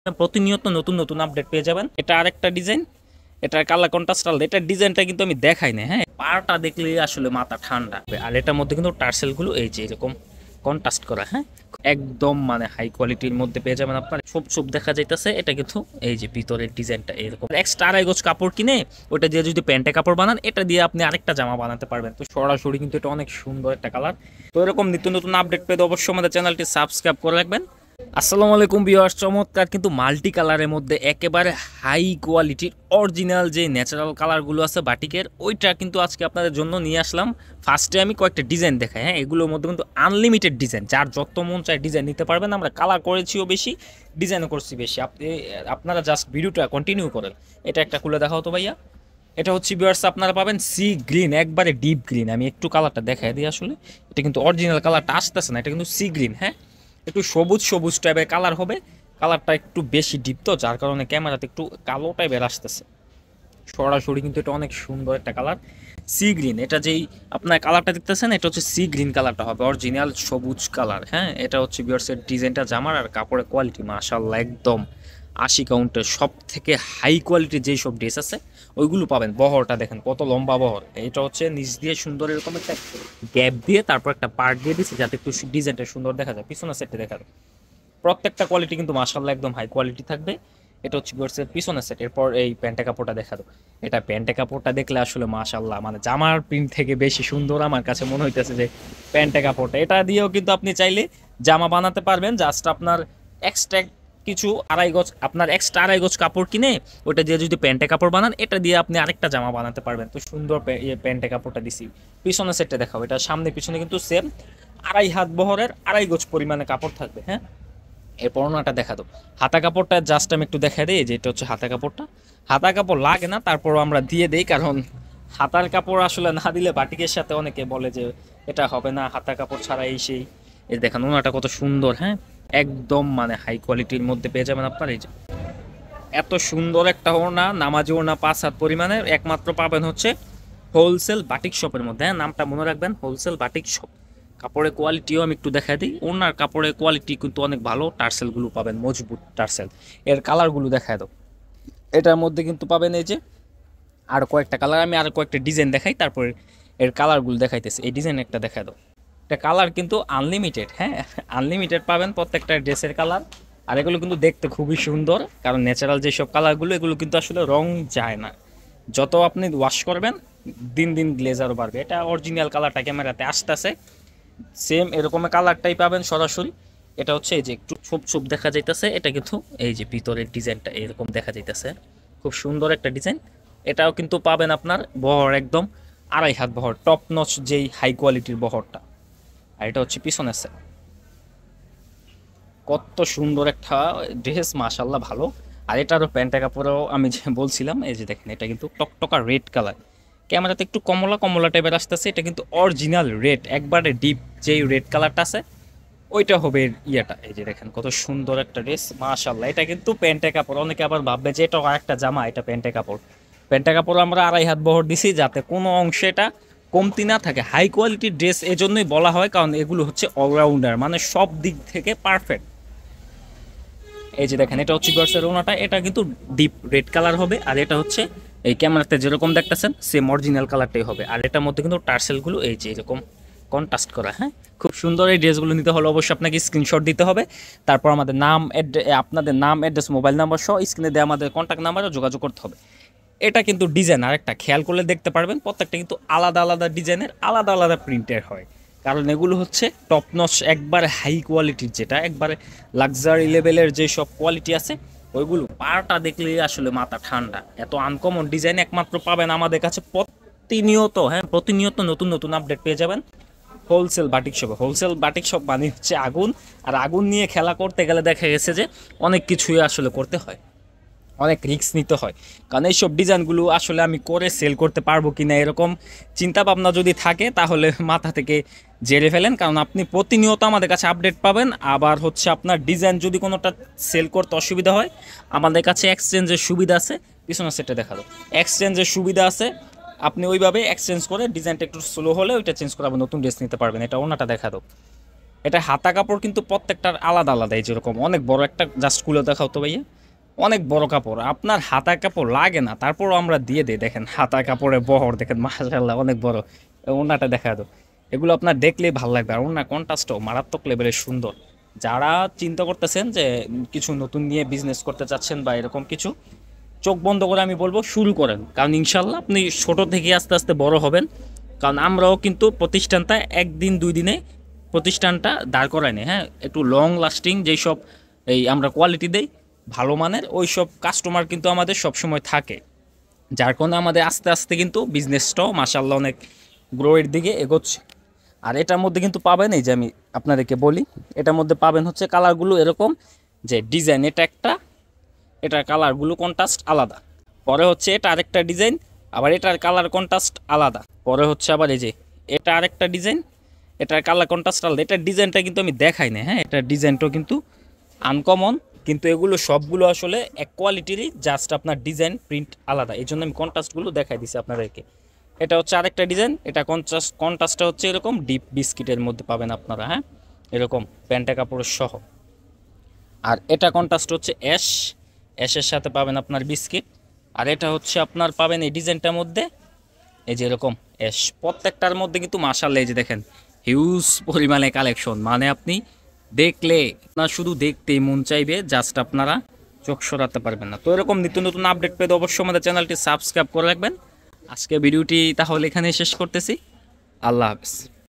প্রতিনিয়ত নতুন নতুন আপডেট পেয়ে যাবেন। এটা আরেকটা ডিজাইন, এটার কালার কন্ট্রাস্ট আলাদা। এটার ডিজাইনটা কিন্তু আমি দেখাই না, হ্যাঁ, পাটা দেখলেই আসলে মাথা ঠান্ডা। আর এটার মধ্যে কিন্তু টার্সেলগুলো এই যে এরকম কন্ট্রাস্ট করা, হ্যাঁ, একদম মানে হাই কোয়ালিটির মধ্যে পেয়ে যাবেন আপনার। সব সব দেখা যাইতেছে। এটা কিন্তু এই যে ভিতরের ডিজাইনটা এরকম। এক্সট্রা আড়াই গজ কাপড় কিনে ওটা দিয়ে যদি প্যান্টে কাপড় বানান, এটা দিয়ে আপনি আরেকটা জামা বানাতে পারবেন। তো সরাসরি কিন্তু এটা অনেক সুন্দর একটা কালার। তো এরকম নিত্য নতুন আপডেট পেতে অবশ্যই আমাদের চ্যানেলটি সাবস্ক্রাইব করে রাখবেন। আসসালামু আলাইকুম ভিউয়ার্স, চমৎকার কিন্তু মাল্টি কালারের মধ্যে একেবারে হাই কোয়ালিটির অরিজিনাল যে ন্যাচারাল কালারগুলো আছে বাটিকের, ওইটা কিন্তু আজকে আপনাদের জন্য নিয়ে আসলাম। ফার্স্টে আমি কয়েকটা ডিজাইন দেখাই, হ্যাঁ, এগুলোর মধ্যে কিন্তু আনলিমিটেড ডিজাইন, যার যত মন চায় ডিজাইন নিতে পারবেন। আমরা কালার করেছিও বেশি, ডিজাইনও করছি বেশি। আপনারা জাস্ট ভিডিওটা কন্টিনিউ করেন। এটা একটা খুলে দেখাও তো ভাইয়া। এটা হচ্ছে ভিউয়ার্স, আপনারা পাবেন সি গ্রিন, একবারে ডিপ গ্রিন। আমি একটু কালারটা দেখাই দিই। আসলে এটা কিন্তু অরিজিনাল কালারটা আসতেছে না, এটা কিন্তু সি গ্রিন, হ্যাঁ, একটু সবুজ সবুজ টাইপের কালার হবে। কালারটা একটু বেশি ডিপ, তো যার কারণে ক্যামেরাতে একটু কালো টাইপের আসতেছে। সরাসরি কিন্তু এটা অনেক সুন্দর একটা কালার, সি গ্রিন। এটা যেই আপনার কালারটা দেখতেছেন, এটা হচ্ছে সি গ্রিন কালারটা হবে, অরিজিনাল সবুজ কালার, হ্যাঁ। এটা হচ্ছে বিয়ার্সের ডিজাইনটা, জামার আর কাপড়ের কোয়ালিটি মাশাআল্লাহ একদম 80 কাউন্টের সব থেকে হাই কোয়ালিটির যেই সব ড্রেস আছে ওইগুলো পাবেন। বহরটা দেখেন কত লম্বা বহর। এটা হচ্ছে নিচ দিয়ে সুন্দর এরকম একটা গ্যাপ দিয়ে তারপর একটা পার্ট দিয়ে দিচ্ছে, যাতে একটু ডিজাইনটা সুন্দর দেখা যায়, পিছনের সেটে দেখা যায়। প্রত্যেকটা কোয়ালিটি কিন্তু মাশাআল্লাহ একদম হাই কোয়ালিটি থাকবে। এটা হচ্ছে বিয়ার্সের পিছনের সেট। এরপর এই প্যান্টের কাপড়টা দেখা দাও। এটা প্যান্টের কাপড়টা দেখলে আসলে মাশাআল্লাহ, মানে জামার প্রিন্ট থেকে বেশি সুন্দর আমার কাছে মনে হইতেছে যে প্যান্টের কাপড়টা। এটা দিয়েও কিন্তু আপনি চাইলে জামা বানাতে পারবেন। জাস্ট আপনার এক্সট্রা কিছু এক্সট্রা আড়াই গজ কাপড় কিনে ওটা দিয়ে যদি প্যান্টে কাপড় বানান, এটা দিয়ে আপনি আরেকটা জামা বানাতে পারবেন। তো সুন্দর প্যান্টে কাপড়টা দিছি। পিছনের সেটটা দেখাও। এটা সামনে পিছনে কিন্তু সেম আড়াই হাত বহরের আড়াই গজ পরিমাণে কাপড় থাকবে, হ্যাঁ। এরপর ওনাটা দেখা দাও। হাতা কাপড়টা জাস্ট আমি একটু দেখা দিই, যে এটা হচ্ছে হাতা কাপড়টা। হাতা কাপড় লাগে না, তারপরও আমরা দিয়ে দেই, কারণ হাতার কাপড় আসলে না দিলে বাটিকের সাথে অনেকে বলে যে এটা হবে না, হাতা কাপড় ছাড়া এই সেই। এই দেখেন ওনাটা কত সুন্দর, হ্যাঁ, একদম মানে হাই কোয়ালিটির মধ্যে পেয়ে যাবেন আপনার। এই যে এত সুন্দর একটা ওড়না, নামাজি ওড়না 5 হাত পরিমাণের, একমাত্র পাবেন হচ্ছে হোলসেল বাটিক শপের মধ্যে, হ্যাঁ, নামটা মনে রাখবেন, হোলসেল বাটিক শপ। কাপড়ের কোয়ালিটিও আমি একটু দেখা দিই। ওনার কাপড়ের কোয়ালিটি কিন্তু অনেক ভালো। টার্সেলগুলো পাবেন মজবুত টার্সেল। এর কালারগুলো দেখা দাও। এটার মধ্যে কিন্তু পাবেন এই যে আর কয়েকটা কালার, আমি আর কয়েকটা ডিজাইন দেখাই, তারপরে এর কালারগুলো দেখাইতেছে। এই ডিজাইন একটা দেখা দাও। এটা কালার কিন্তু আনলিমিটেড, হ্যাঁ, আনলিমিটেড পাবেন প্রত্যেকটা ড্রেসের কালার। আর এগুলো কিন্তু দেখতে খুবই সুন্দর, কারণ ন্যাচারাল যেসব কালারগুলো এগুলো কিন্তু আসলে রং যায় না। যত আপনি ওয়াশ করবেন দিন দিন গ্লেজারও বাড়বে। এটা অরিজিনাল কালারটা ক্যামেরাতে আসতেছে, সেম এরকমের কালারটাই পাবেন সরাসরি। এটা হচ্ছে এই যে একটু ছোপ ছোপ দেখা যাইতেছে, এটা কিন্তু এই যে ভিতরের ডিজাইনটা এরকম দেখা যাইতেছে, খুব সুন্দর একটা ডিজাইন। এটাও কিন্তু পাবেন আপনার বহর একদম আড়াই হাত বহর, টপ নচ যেই হাই কোয়ালিটির বহরটা। আর এটা হচ্ছে পিছনের সেট। কত সুন্দর একটা ড্রেস, মাশাআল্লাহ ভালো। আর এটারও প্যান্টের কাপড়ও আমি যে বলছিলাম, এই যে দেখেন এটা কিন্তু টকটকা রেড কালার। ক্যামেরাতে একটু কমলা কমলা টাইপের আসতেছে, এটা কিন্তু অরিজিনাল রেড, একবারে ডিপ যেই রেড কালারটা আছে ওইটা হবে ইয়েটা। এই যে দেখেন কত সুন্দর একটা ড্রেস, মাশাআল্লাহ। এটা কিন্তু প্যান্টের কাপড়। অনেকে আবার ভাববে যে এটা একটা জামা, এটা প্যান্টের কাপড়। প্যান্টের কাপড় আমরা আড়াই হাত বহর দিছি, যাতে কোনো অংশে এটা কমতি না থাকে। হাই কোয়ালিটির ড্রেস এজন্যই বলা হয়, কারণ এগুলো হচ্ছে অলরাউন্ডার, মানে সব দিক থেকে পারফেক্ট। এই যে দেখেন এটা হচ্ছে গর্সের ওনাটা, এটা কিন্তু ডিপ রেড কালার হবে। আর এটা হচ্ছে এই ক্যামেরাতে যেরকম দেখতেছেন সেম অরিজিনাল কালারটাই হবে। আর এটার মধ্যে কিন্তু টার্সেলগুলো এই যে এরকম কন্ট্রাস্ট করা, হ্যাঁ, খুব সুন্দর। এই ড্রেসগুলো নিতে হলে অবশ্যই আপনাকে স্ক্রিনশট দিতে হবে। তারপর আমাদের আপনাদের নাম, অ্যাড্রেস, মোবাইল নাম্বার সহ স্ক্রিনে দিয়ে আমাদের কন্ট্যাক্ট নাম্বারে যোগাযোগ করতে হবে। এটা কিন্তু ডিজাইন আরেকটা খেয়াল করলে দেখতে পারবেন, প্রত্যেকটা কিন্তু আলাদা আলাদা ডিজাইনের, আলাদা আলাদা প্রিন্টের হয়। কারণ এগুলো হচ্ছে টপ নচ একবার হাই কোয়ালিটির, যেটা একবারে লাক্সারি লেভেলের যে সব কোয়ালিটি আছে ওইগুলো পাটা দেখলেই আসলে মাথা ঠান্ডা। এত আনকমন ডিজাইন একমাত্র পাবেন আমাদের কাছে প্রতিনিয়ত, হ্যাঁ, প্রতিনিয়ত নতুন নতুন আপডেট পেয়ে যাবেন হোলসেল বাটিক শপে। হোলসেল বাটিক শপ মানে হচ্ছে আগুন। আর আগুন নিয়ে খেলা করতে গেলে দেখা গেছে যে অনেক কিছুই আসলে করতে হয়, অনেক রিস্ক নিতে হয়। কারণ এইসব ডিজাইনগুলো আসলে আমি করে সেল করতে পারবো কি না এরকম চিন্তা ভাবনা যদি থাকে, তাহলে মাথা থেকে জেরে ফেলেন। কারণ আপনি প্রতিনিয়ত আমাদের কাছে আপডেট পাবেন। আবার হচ্ছে আপনার ডিজাইন যদি কোনোটা সেল করতে অসুবিধা হয়, আমাদের কাছে এক্সচেঞ্জের সুবিধা আছে। পিছনের সেটে দেখা দাও, এক্সচেঞ্জের সুবিধা আছে। আপনি ওইভাবে এক্সচেঞ্জ করে ডিজাইনটা একটু স্লো হলে ওইটা চেঞ্জ করে আবার নতুন ড্রেস নিতে পারবেন। এটা ওনাটা দেখা দাও। এটা হাতা কাপড় কিন্তু প্রত্যেকটার আলাদা আলাদা। এই যেরকম অনেক বড় একটা, জাস্ট খুলে দেখাও তো ভাইয়া, অনেক বড় কাপড়, আপনার হাতা কাপড় লাগে না, তারপরও আমরা দিয়ে দিই। দেখেন হাতা কাপড়ের বহর দেখেন, মাশাআল্লাহ অনেক বড়। ওনাটা দেখা দাও, এগুলো আপনার দেখলেই ভালো লাগবে। আর ওনার কন্ট্রাস্টও মারাত্মক লেভেলের সুন্দর। যারা চিন্তা করতেছেন যে কিছু নতুন নিয়ে বিজনেস করতে চাচ্ছেন বা এরকম কিছু, চোখ বন্ধ করে আমি বলবো শুরু করেন, কারণ ইনশাল্লাহ আপনি ছোট থেকে আস্তে আস্তে বড় হবেন। কারণ আমরাও কিন্তু প্রতিষ্ঠানটা একদিন দুই দিনে প্রতিষ্ঠানটা দাঁড় করাই নি, হ্যাঁ, একটু লং লাস্টিং যেই সব এই আমরা কোয়ালিটি দেই ভালো মানের, ওই সব কাস্টমার কিন্তু আমাদের সবসময় থাকে। যার কারণে আমাদের আস্তে আস্তে কিন্তু বিজনেসটাও মাশাআল্লাহ অনেক গ্রোয়ের দিকে এগোচ্ছে। আর এটার মধ্যে কিন্তু পাবেন, এই যে আমি আপনাদেরকে বলি, এটার মধ্যে পাবেন হচ্ছে কালারগুলো এরকম, যে ডিজাইন এটা একটা, এটার কালারগুলো কন্ট্রাস্ট আলাদা, পরে হচ্ছে এটা আরেকটা ডিজাইন, আবার এটার কালার কন্ট্রাস্ট আলাদা, পরে হচ্ছে আবার এই যে এটা আরেকটা ডিজাইন, এটার কালার কন্ট্রাস্ট আলাদা। এটার ডিজাইনটা কিন্তু আমি দেখাই না, হ্যাঁ, এটার ডিজাইনটাও কিন্তু আনকমন, কিন্তু এগুলো সবগুলো আসলে এক কোয়ালিটিরই, জাস্ট আপনার ডিজাইন প্রিন্ট আলাদা, এই জন্য আমি কন্ট্রাস্টগুলো দেখাই দিছি আপনাদেরকে। এটা হচ্ছে আরেকটা ডিজাইন, এটা কন্ট্রাস্টটা হচ্ছে এরকম ডিপ বিস্কিটের মধ্যে পাবেন আপনারা, হ্যাঁ, এরকম প্যান্টা কাপড়ের সহ। আর এটা কন্ট্রাস্ট হচ্ছে অ্যাশ, অ্যাশের সাথে পাবেন আপনার বিস্কিট। আর এটা হচ্ছে আপনার পাবেন এই ডিজাইনটার মধ্যে এই যে এরকম অ্যাশ। প্রত্যেকটার মধ্যে কিন্তু মাশাআল্লাহ এই যে দেখেন হিউজ পরিমাণে কালেকশন, মানে আপনি দেখলে আপনার শুধু দেখতেই মন চাইবে, জাস্ট আপনারা চোখ সরাতে পারবেন না। তো এরকম নিত্য নতুন আপডেট পেতে অবশ্যই আমাদের চ্যানেলটি সাবস্ক্রাইব করে রাখবেন। আজকে ভিডিওটি তাহলে এখানে শেষ করতেছি। আল্লাহ হাফেজ।